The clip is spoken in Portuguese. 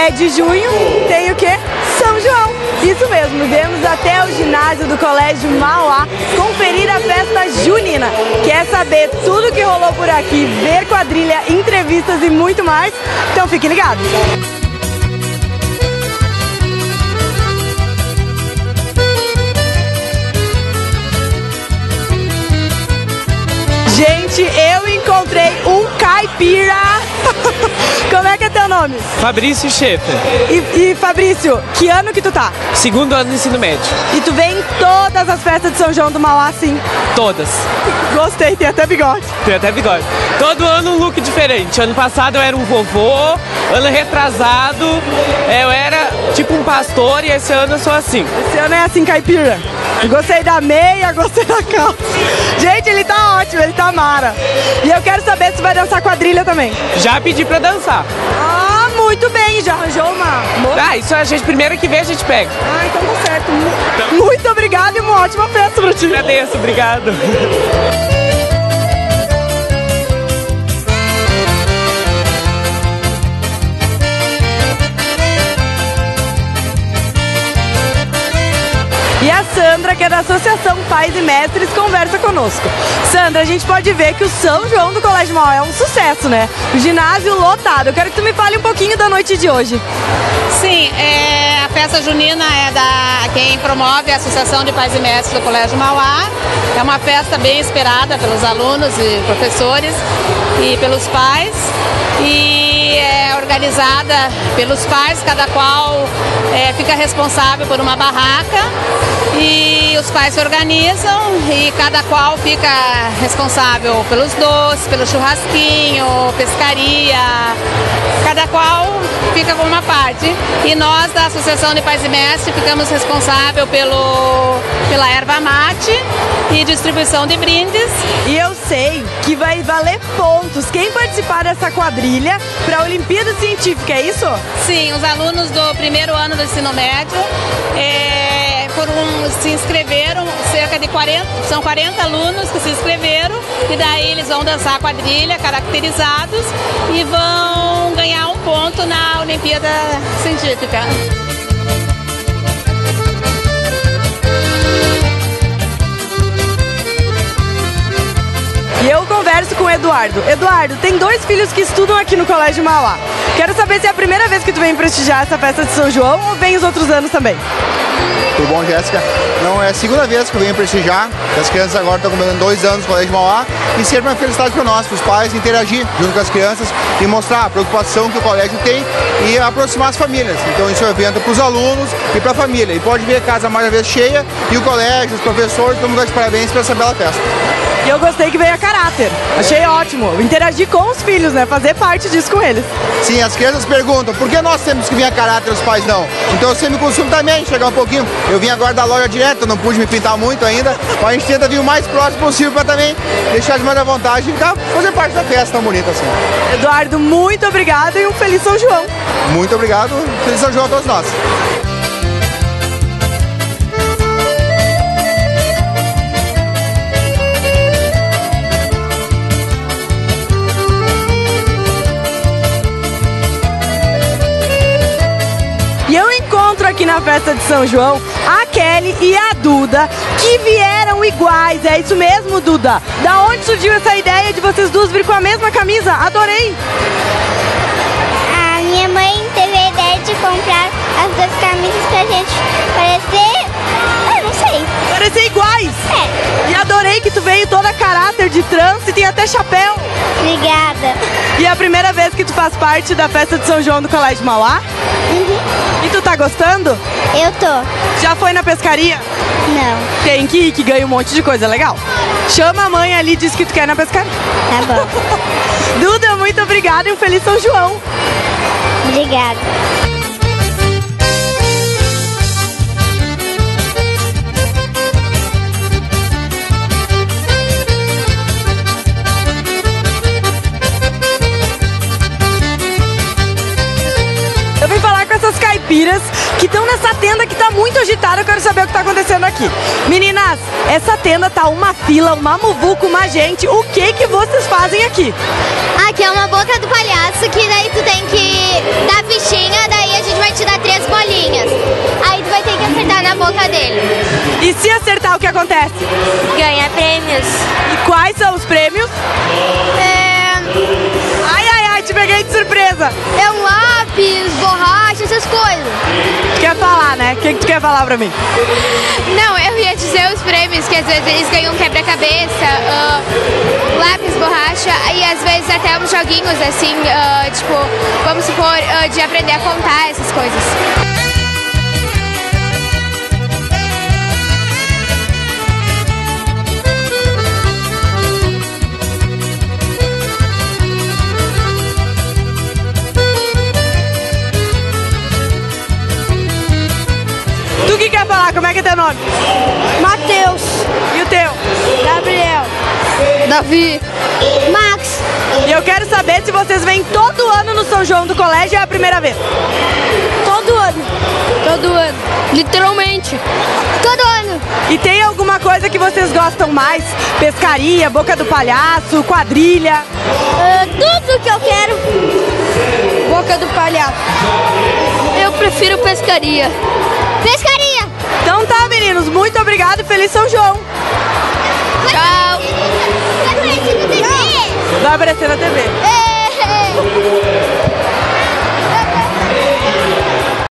10 de junho tem o quê? São João. Isso mesmo, viemos até o ginásio do Colégio Mauá conferir a festa junina. Quer saber tudo que rolou por aqui, ver quadrilha, entrevistas e muito mais? Então fique ligado! Gente, eu encontrei um caipira. Como é que é teu nome? Fabrício Schaefer. E Fabrício, que ano que tu tá? Segundo ano do ensino médio. E tu vem em todas as festas de São João do Mauá, sim? Todas. Gostei, tem até bigode. Tem até bigode. Todo ano um look diferente. Ano passado eu era um vovô, ano retrasado eu era tipo um pastor e esse ano eu sou assim. Esse ano é assim, caipira. Gostei da meia, gostei da calça. Gente, ele tá ótimo, ele tá mara. E eu quero saber se vai dançar quadrilha também. Já pedi pra dançar. Ah, muito bem, já arranjou uma moça? Ah, isso a gente, primeiro que vê, a gente pega. Ah, então tá certo. Muito obrigada e uma ótima festa pra ti. Agradeço, obrigado. E a Sandra, que é da Associação Pais e Mestres, conversa conosco. Sandra, a gente pode ver que o São João do Colégio Mauá é um sucesso, né? O ginásio lotado. Eu quero que tu me fale um pouquinho da noite de hoje. Sim, a festa junina é quem promove a Associação de Pais e Mestres do Colégio Mauá. É uma festa bem esperada pelos alunos e professores e pelos pais. E é organizada pelos pais, cada qual fica responsável por uma barraca. E os pais se organizam e cada qual fica responsável pelos doces, pelo churrasquinho, pescaria, cada qual fica com uma parte. E nós da Associação de Pais e Mestres ficamos responsáveis pela erva mate e distribuição de brindes. E eu sei que vai valer pontos quem participar dessa quadrilha para a Olimpíada Científica, é isso? Sim, os alunos do primeiro ano do ensino médio se inscreveram, são 40 alunos que se inscreveram e daí eles vão dançar a quadrilha caracterizados e vão ganhar um ponto na Olimpíada Científica. E eu converso com o Eduardo. Eduardo, tem 2 filhos que estudam aqui no Colégio Mauá. Quero saber se é a primeira vez que tu vem prestigiar essa festa de São João ou vem os outros anos também? Tudo bom, Jéssica? Não, é a segunda vez que eu venho prestigiar. As crianças agora estão completando 2 anos no Colégio Mauá e sempre uma felicidade para nós, para os pais, interagir junto com as crianças e mostrar a preocupação que o colégio tem e aproximar as famílias. Então isso é um evento para os alunos e para a família. E pode ver a casa mais uma vez cheia e o colégio, os professores, todo mundo dá de parabéns para essa bela festa. E eu gostei que veio a caráter. Achei ótimo. Interagir com os filhos, né? Fazer parte disso com eles. Sim, as crianças perguntam, por que nós temos que vir a caráter e os pais não? Então eu sempre costumo também chegar um pouquinho. Eu vim agora da loja direto, não pude me pintar muito ainda, mas a gente tenta vir o mais próximo possível para também deixar de mais à vontade e fazer parte da festa tão bonita assim. Eduardo, muito obrigado e um feliz São João. Muito obrigado, feliz São João a todos nós. E eu encontro aqui na festa de São João a Kelly e a Duda, que vieram iguais. É isso mesmo, Duda? Da onde surgiu essa ideia de vocês duas vir com a mesma camisa? Adorei! A minha mãe teve a ideia de comprar as 2 camisas pra gente parecer... não sei. Parecer iguais! É. E adorei que tu veio toda caráter de trans e tem até chapéu. Obrigada. E é a primeira vez que tu faz parte da festa de São João do Colégio Mauá? Uhum. E tu tá gostando? Eu tô. Já foi na pescaria? Não. Tem que ir, que ganha um monte de coisa legal. Chama a mãe ali e diz que tu quer ir na pescaria. Tá bom. Duda, muito obrigada e um feliz São João. Obrigada. Eu vim falar com essas caipiras que estão nessa tenda que tá muito agitada. Eu quero saber o que tá acontecendo aqui. Meninas, essa tenda tá uma fila, uma muvuca, uma gente. O que vocês fazem aqui? Aqui é uma boca do palhaço, que daí tu tem que dar fichinha, daí a bolinhas. Aí tu vai ter que acertar na boca dele. E se acertar, o que acontece? Ganha prêmios. E quais são os prêmios? Ai, ai, ai, te peguei de surpresa. É um lápis, borracha, essas coisas. Tu quer falar, né? O que tu quer falar pra mim? Não, eu ia dizer os prêmios, que às vezes eles ganham quebra-cabeça, lápis, borracha e às vezes até uns joguinhos assim, tipo, vamos supor, de aprender a contar essas coisas. Tu que quer falar? Como é que é teu nome? Matheus, E o teu? Gabriel, Davi. Max, E eu quero saber se vocês vêm todo ano no São João do colégio ou é a primeira vez? todo ano, Literalmente. todo ano. E tem alguma coisa que vocês gostam mais? Pescaria, boca do palhaço, quadrilha? Tudo que eu quero. Boca do palhaço. Eu prefiro pescaria. Pescaria. Então tá, meninos, muito obrigado e feliz São João. Tchau. Vai aparecer no TV. Vai aparecer na TV. É.